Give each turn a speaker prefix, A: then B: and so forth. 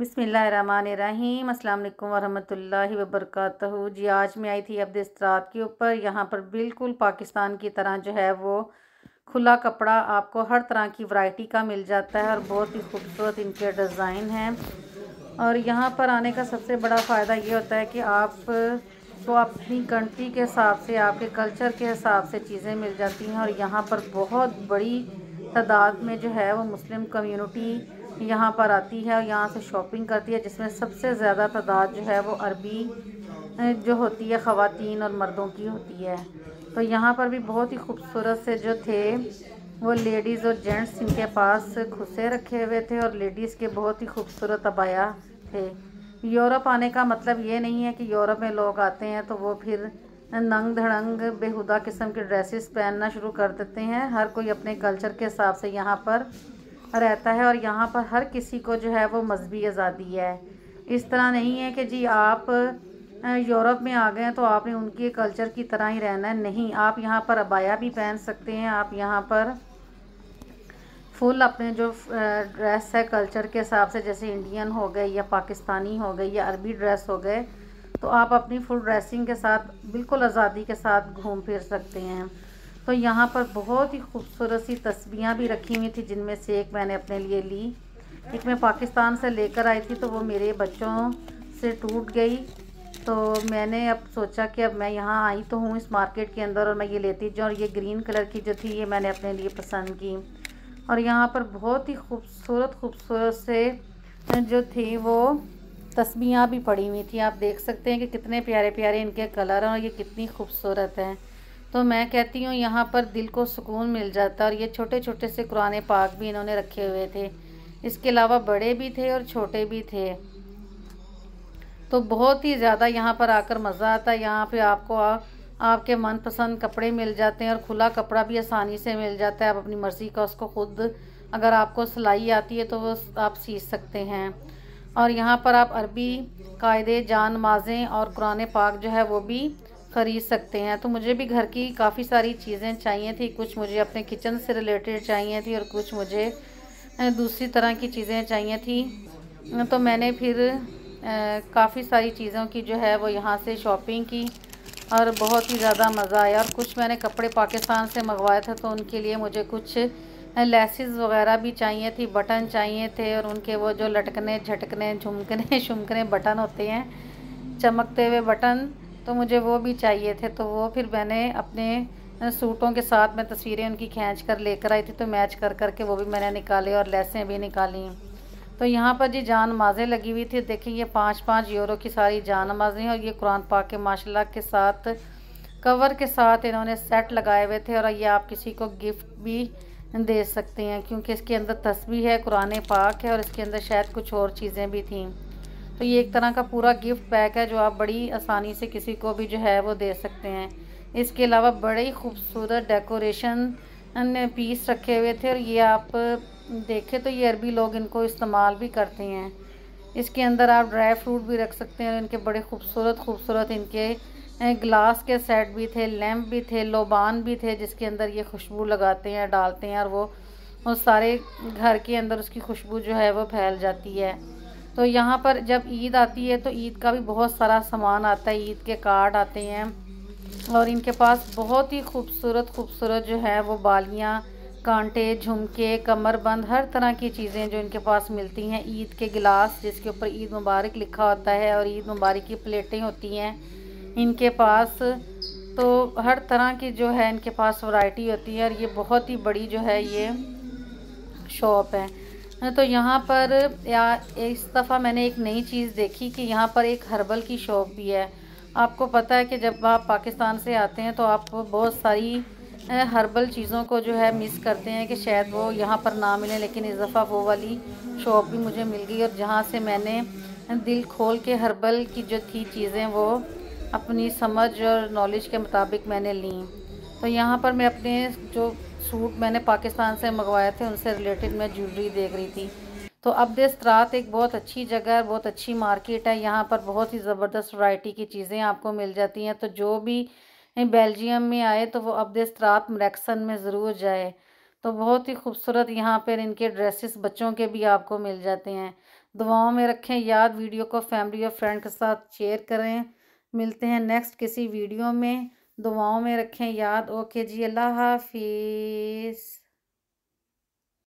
A: बिस्मिल्लाहिर्रहमानिर्रहीम अस्सलाम वालेकुम वरहमतुल्लाहि वबरकातुहू। जी आज मैं आई थी अब इस्त्रात के ऊपर। यहाँ पर बिल्कुल पाकिस्तान की तरह जो है वो खुला कपड़ा आपको हर तरह की वैरायटी का मिल जाता है और बहुत ही खूबसूरत इनके डिज़ाइन हैं। और यहाँ पर आने का सबसे बड़ा फ़ायदा ये होता है कि आप को अपनी कंट्री के हिसाब से, आपके कल्चर के हिसाब से चीज़ें मिल जाती हैं। और यहाँ पर बहुत बड़ी तादाद में जो है वो मुस्लिम कम्युनिटी यहाँ पर आती है और यहाँ से शॉपिंग करती है, जिसमें सबसे ज़्यादा तादाद जो है वो अरबी जो होती है ख़वातीन और मर्दों की होती है। तो यहाँ पर भी बहुत ही खूबसूरत से जो थे वो लेडीज़ और जेंट्स इनके पास खुसे रखे हुए थे और लेडीज़ के बहुत ही खूबसूरत अबाया थे। यूरोप आने का मतलब ये नहीं है कि यूरोप में लोग आते हैं तो वो फिर नंग धड़ंग बेहुदा किस्म के ड्रेसेस पहनना शुरू कर देते हैं। हर कोई अपने कल्चर के हिसाब से यहाँ पर रहता है और यहाँ पर हर किसी को जो है वो मजहबी आज़ादी है। इस तरह नहीं है कि जी आप यूरोप में आ गए हैं तो आपने उनके कल्चर की तरह ही रहना है। नहीं, आप यहाँ पर अबाया भी पहन सकते हैं। आप यहाँ पर फुल अपने जो ड्रेस है कल्चर के हिसाब से, जैसे इंडियन हो गए या पाकिस्तानी हो गए या अरबी ड्रेस हो गए, तो आप अपनी फुल ड्रेसिंग के साथ बिल्कुल आज़ादी के साथ घूम फिर सकते हैं। तो यहाँ पर बहुत ही खूबसूरत सी तस्बीहां भी रखी हुई थी, जिनमें से एक मैंने अपने लिए ली। एक मैं पाकिस्तान से लेकर आई थी तो वो मेरे बच्चों से टूट गई। तो मैंने अब सोचा कि अब मैं यहाँ आई तो हूँ इस मार्केट के अंदर और मैं ये लेती जाऊँ। और ये ग्रीन कलर की जो थी ये मैंने अपने लिए पसंद की। और यहाँ पर बहुत ही खूबसूरत से जो थी वो तस्बीहां भी पड़ी हुई थी। आप देख सकते हैं कि कितने प्यारे प्यारे इनके कलर हैं और ये कितनी खूबसूरत हैं। तो मैं कहती हूँ यहाँ पर दिल को सुकून मिल जाता है। और ये छोटे छोटे से कुरान पाक भी इन्होंने रखे हुए थे। इसके अलावा बड़े भी थे और छोटे भी थे। तो बहुत ही ज़्यादा यहाँ पर आकर मज़ा आता है। यहाँ पे आपको आपके मनपसंद कपड़े मिल जाते हैं और खुला कपड़ा भी आसानी से मिल जाता है। आप अपनी मर्ज़ी का उसको खुद, अगर आपको सिलाई आती है तो वो आप सी सकते हैं। और यहाँ पर आप अरबी कायदे, जान नमाज़ें और कुरान पाक जो है वो भी ख़रीद सकते हैं। तो मुझे भी घर की काफ़ी सारी चीज़ें चाहिए थी। कुछ मुझे अपने किचन से रिलेटेड चाहिए थी और कुछ मुझे दूसरी तरह की चीज़ें चाहिए थी। तो मैंने फिर काफ़ी सारी चीज़ों की जो है वो यहाँ से शॉपिंग की और बहुत ही ज़्यादा मज़ा आया। और कुछ मैंने कपड़े पाकिस्तान से मंगवाए थे तो उनके लिए मुझे कुछ लेसिस वगैरह भी चाहिए थी, बटन चाहिए थे। और उनके वो जो लटकने झटकने झुमकने शुमकने बटन होते हैं, चमकते हुए बटन, तो मुझे वो भी चाहिए थे। तो वो फिर मैंने अपने सूटों के साथ में तस्वीरें उनकी खींच कर लेकर आई थी, तो मैच कर कर के वो भी मैंने निकाले और लेसें भी निकाली। तो यहाँ पर जी जान नमाज़ें लगी हुई थी। देखिए ये 5-5 यूरो की सारी जान नमाज़ें हैं और ये कुरान पाक के माशाल्लाह के साथ कवर के साथ इन्होंने सेट लगाए हुए थे। और ये आप किसी को गिफ्ट भी दे सकते हैं, क्योंकि इसके अंदर तस्बीह है, कुरान पाक है और इसके अंदर शायद कुछ और चीज़ें भी थीं। तो ये एक तरह का पूरा गिफ्ट पैक है जो आप बड़ी आसानी से किसी को भी जो है वो दे सकते हैं। इसके अलावा बड़े ही खूबसूरत डेकोरेशन पीस रखे हुए थे और ये आप देखें तो ये अरबी लोग इनको इस्तेमाल भी करते हैं। इसके अंदर आप ड्राई फ्रूट भी रख सकते हैं। इनके बड़े खूबसूरत इनके ग्लास के सेट भी थे, लैंप भी थे, लोबान भी थे, जिसके अंदर ये खुशबू लगाते हैं, डालते हैं और वो सारे घर के अंदर उसकी खुशबू जो है वो फैल जाती है। तो यहाँ पर जब ईद आती है तो ईद का भी बहुत सारा सामान आता है, ईद के कार्ड आते हैं। और इनके पास बहुत ही खूबसूरत जो है वो बालियाँ, कांटे, झुमके, कमरबंद, हर तरह की चीज़ें जो इनके पास मिलती हैं। ईद के गिलास जिसके ऊपर ईद मुबारक लिखा होता है और ईद मुबारक की प्लेटें होती हैं इनके पास। तो हर तरह की जो है इनके पास वैरायटी होती है और ये बहुत ही बड़ी जो है ये शॉप है। तो यहाँ पर या इस दफ़ा मैंने एक नई चीज़ देखी कि यहाँ पर एक हर्बल की शॉप भी है। आपको पता है कि जब आप पाकिस्तान से आते हैं तो आप बहुत सारी हर्बल चीज़ों को जो है मिस करते हैं कि शायद वो यहाँ पर ना मिले, लेकिन इस दफ़ा वो वाली शॉप भी मुझे मिल गई और जहाँ से मैंने दिल खोल के हर्बल की जो थी चीज़ें वो अपनी समझ और नॉलेज के मुताबिक मैंने ली। तो यहाँ पर मैं अपने जो सूट मैंने पाकिस्तान से मंगवाए थे उनसे रिलेटेड मैं ज्वेलरी देख रही थी। तो अब इस्त्रात एक बहुत अच्छी जगह है, बहुत अच्छी मार्केट है। यहाँ पर बहुत ही ज़बरदस्त वैरायटी की चीज़ें आपको मिल जाती हैं। तो जो भी बेल्जियम में आए तो वो अब इस्त्रात मरेक्सन में ज़रूर जाए। तो बहुत ही खूबसूरत यहाँ पर इनके ड्रेसेस बच्चों के भी आपको मिल जाते हैं। दुआओं में रखें याद। वीडियो को फैमिली और फ्रेंड के साथ शेयर करें। मिलते हैं नेक्स्ट किसी वीडियो में। दुआओं में रखें याद। ओके जी, अल्लाह हाफिज़।